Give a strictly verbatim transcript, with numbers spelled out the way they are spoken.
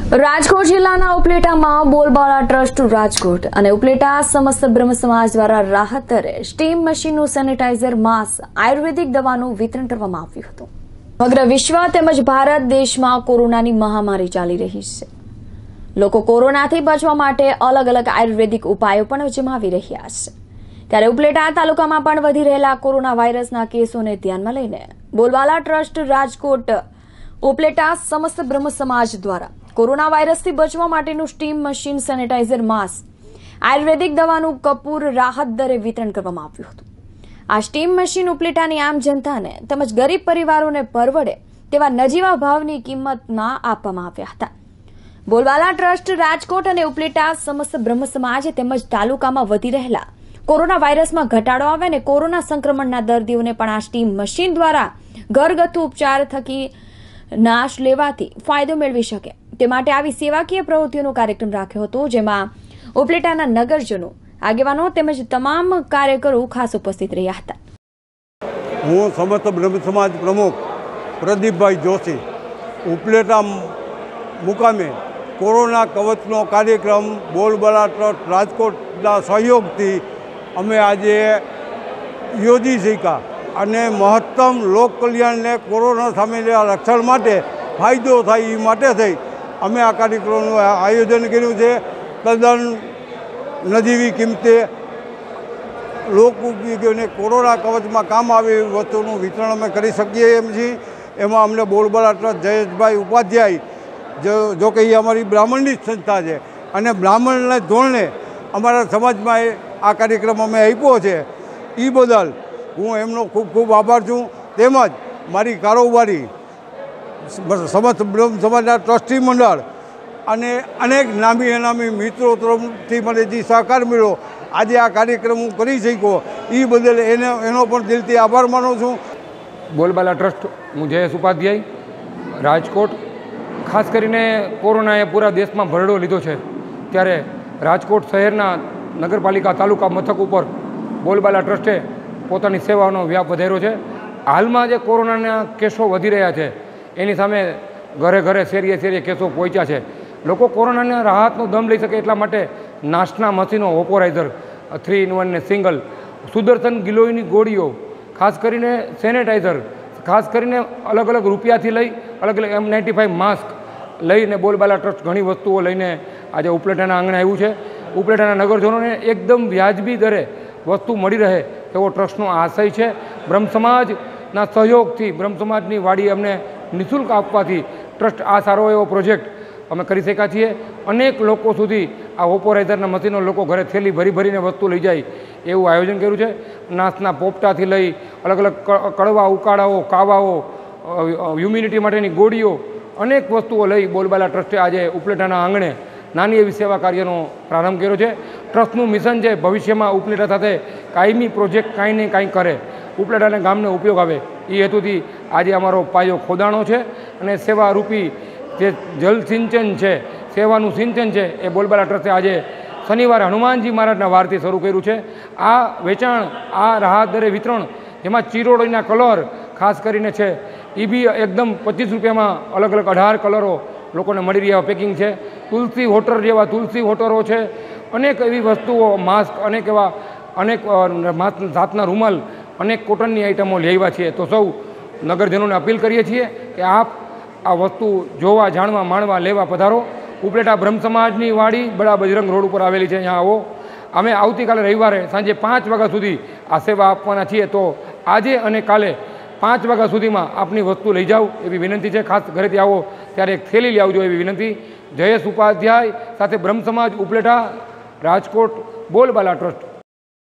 રાજકોટ જિલ્લાના ઉપલેટામાં બોલબાલા ટ્રસ્ટ રાજકોટ અને ઉપલેટા સમસ્ત બ્રહ્મ સમાજ દ્વારા રાહત દરે સ્ટીમ મશીનનું સેનિટાઇઝર માસ્ક આયુર્વેદિક દવાનું વિતરણ કરવામાં આવ્યું હતું। સમગ્ર વિશ્વ તેમજ ભારત દેશમાં કોરોનાની મહામારી ચાલી રહી છે। લોકો કોરોનાથી બચવા માટે અલગ અલગ આયુર્વેદિક ઉપાયો પણ અજમાવી રહ્યા છે। ત્યારે ઉપલેટા તાલુકામાં પણ વધી રહેલા કોરોના વાયરસના કેસોને ધ્યાનમાં લઈને બોલબાલા ટ્રસ્ટ રાજકોટ ઉપલેટા સમસ્ત બ્રહ્મ સમાજ દ્વારા કોરોના વાયરસથી બચવા માટેનું સ્ટીમ મશીન સેનિટાઇઝર માસ્ક આયુર્વેદિક દવાનું કપૂર રાહત દરે વિતરણ કરવામાં આવ્યું હતું। આ સ્ટીમ મશીન ઉપલેટાની આમ જનતાને તેમજ ગરીબ પરિવારોને પરવડે તેવા નજીવા ભાવની કિંમતમાં આપવામાં આવ્યા હતા। બોલબાલા ટ્રસ્ટ રાજકોટ અને ઉપલેટા સમસ્ત બ્રહ્મ સમાજ તેમજ તાલુકામાં વધી રહેલા કોરોના વાયરસમાં ઘટાડો આવે અને કોરોના સંક્રમણના દર્દીઓને પણ આ સ્ટીમ મશીન દ્વારા ઘરગથ્થુ ઉપચાર થકી નાશ લેવાથી ફાયદો મેળવી શકે તે માટે આવી સેવાકીય પ્રવૃત્તિઓનો કાર્યક્રમ રાખ્યો હતો, જેમાં ઉપલેટાના નગરજનો, આગેવાનો તેમજ તમામ કાર્યકરો ખાસ ઉપસ્થિત રહ્યા હતા। હું સમસ્ત બ્રહ્મ સમાજ પ્રમુખ પ્રદીપભાઈ જોશી ઉપલેટા મુકામે કોરોના કવચનો કાર્યક્રમ બોલબાલા ટ્રસ્ટ રાજકોટના સહયોગથી અમે આજે યોજી શક્યા અને મહત્તમ લોક કલ્યાણને કોરોના સામેના રક્ષણ માટે ફાયદો થાય એ માટે થઈ અમે આ કાર્યક્રમનું આયોજન કર્યું છે। તદ્દન નજીવી કિંમતે લોક ઉપયોગીઓને કોરોના કવચમાં કામ આવે એવી વસ્તુનું વિતરણ અમે કરી શકીએ એમ છીએ। એમાં અમને બોલબાલા ટ્રસ્ટ જયેશભાઈ ઉપાધ્યાય જો જો કે એ અમારી બ્રાહ્મણની જ સંસ્થા છે અને બ્રાહ્મણના ધોરણે અમારા સમાજમાં આ કાર્યક્રમ અમે આપ્યો છે, એ બદલ હું એમનો ખૂબ ખૂબ આભાર છું। તેમજ મારી કારોબારી સમસ્ત બ્રહ્મ સમાજના ટ્રસ્ટી મંડળ અને અનેક નામી અનામી મિત્રો તરફથી મને જે સહકાર મળ્યો આજે આ કાર્યક્રમ હું કરી શક્યો એ બદલ એને એનો પણ દિલથી આભાર માનું છું। બોલબાલા ટ્રસ્ટ હું જયેશ ઉપાધ્યાય રાજકોટ, ખાસ કરીને કોરોનાએ પૂરા દેશમાં ભરડો લીધો છે ત્યારે રાજકોટ શહેરના નગરપાલિકા તાલુકા મથક ઉપર બોલબાલા ટ્રસ્ટે પોતાની સેવાનો વ્યાપ વધાર્યો છે। હાલમાં જે કોરોનાના કેસો વધી રહ્યા છે એની સામે ઘરે ઘરે શેરીએ શેરીએ કેસો પહોંચ્યા છે। લોકો કોરોનાના રાહતનો દમ લઈ શકે એટલા માટે નાશના મશીનો, વેપોરાઇઝર, થ્રી ઇન વન ને સિંગલ, સુદર્શન ગિલોયની ગોળીઓ, ખાસ કરીને સેનેટાઇઝર, ખાસ કરીને અલગ અલગ રૂપિયાથી લઈ અલગ અલગ એમ નાઇન્ટી ફાઇવ માસ્ક લઈને બોલબાલા ટ્રસ્ટ ઘણી વસ્તુઓ લઈને આજે ઉપલેટાના આંગણે આવ્યું છે। ઉપલેટાના નગરજનોને એકદમ વ્યાજબી દરે વસ્તુ મળી રહે એવો ટ્રસ્ટનો આશય છે। બ્રહ્મ સમાજના સહયોગથી બ્રહ્મ સમાજની વાડી અમને નિઃશુલ્ક આપવાથી ટ્રસ્ટ આ સારો એવો પ્રોજેક્ટ અમે કરી શક્યા છીએ। અનેક લોકો સુધી આ વેપોરાઇઝરના મશીનો લોકો ઘરે થેલી ભરી ભરીને વસ્તુ લઈ જાય એવું આયોજન કર્યું છે। નાશના પોપટાથી લઈ અલગ અલગ કડવા ઉકાળાઓ, કાવાઓ, હ્યુમિનિટી માટેની ગોળીઓ, અનેક વસ્તુઓ લઈ બોલબાલા ટ્રસ્ટે આજે ઉપલેટાના આંગણે નાની એવી સેવા કાર્યનો પ્રારંભ કર્યો છે। ટ્રસ્ટનું મિશન છે ભવિષ્યમાં ઉપલેટા સાથે કાયમી પ્રોજેક્ટ કાંઈ ને કાંઈ કરે, ઉપલેટાના ગામને ઉપયોગ આવે એ હેતુથી આજે અમારો પાયો ખોદાણો છે અને સેવારૂપી જે જલ સિંચન છે, સેવાનું સિંચન છે એ બોલબાલા ટ્રસ્ટે આજે શનિવારે હનુમાનજી મહારાજના વારથી શરૂ કર્યું છે। આ વેચાણ, આ રાહત દરે વિતરણ, જેમાં ચિરોડીના કલર ખાસ કરીને છે એ બી એકદમ પચીસ રૂપિયામાં અલગ અલગ અઢાર કલરો લોકોને મળી રહ્યા પેકિંગ છે। તુલસી વોટર જેવા તુલસી વોટરો છે, અનેક એવી વસ્તુઓ, માસ્ક, અનેક એવા અનેક જાતના રૂમાલ, અનેક કોટનની આઇટમો લેવા છીએ। તો સૌ નગરજનોને અપીલ કરીએ છીએ કે આપ આ વસ્તુ જોવા, જાણવા, માણવા, લેવા પધારો। ઉપલેટા બ્રહ્મ સમાજની વાડી બડા બજરંગ રોડ ઉપર આવેલી છે, અહીંયા આવો। અમે આવતીકાલે રવિવારે સાંજે પાંચ વાગ્યા સુધી આ સેવા આપવાના છીએ, તો આજે અને કાલે પાંચ વાગ્યા સુધીમાં આપની વસ્તુ લઈ જાઓ એવી વિનંતી છે। ખાસ ઘરેથી આવો ત્યારે એક થેલી લઈ આવજો એવી વિનંતી। જયેશ ઉપાધ્યાય સાથે બ્રહ્મ સમાજ ઉપલેટા રાજકોટ બોલબાલા ટ્રસ્ટ।